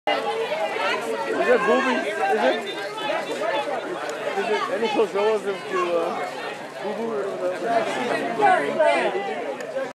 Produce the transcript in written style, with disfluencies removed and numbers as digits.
Is it Booby? Is it any close relative to Boo Boo?